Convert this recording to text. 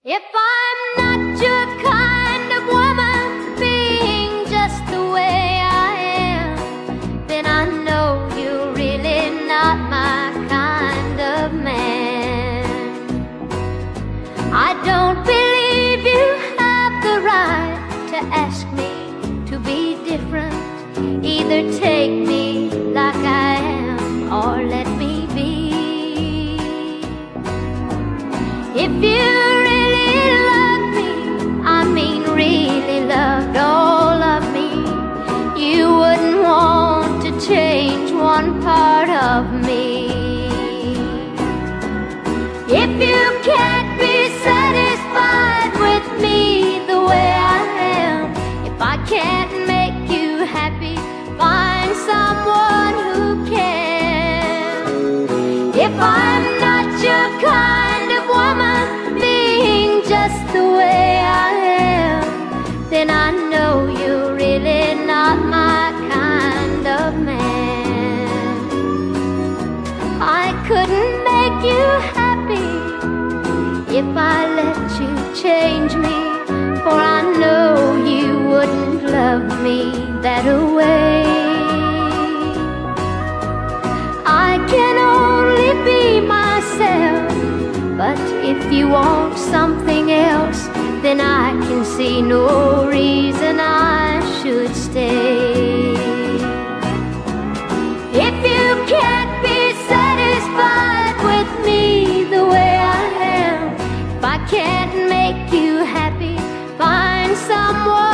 If I'm not your kind of woman, being just the way I am, then I know you're really not my kind of man. I don't believe you have the right to ask me to be different. Either take me like I am or let me be. If you really loved all of me, you wouldn't want to change one part of me. If you can't be satisfied with me the way I am, if I can't make you happy, find someone who can. If I'm not your kind of woman, being just the way I am, then I know you're really not my kind of man. I couldn't make you happy if I let you change me, for I know you wouldn't love me that way. I can only be myself, but if you want something else, then I can see no reason I should stay. If you can't be satisfied with me the way I am, if I can't make you happy, find someone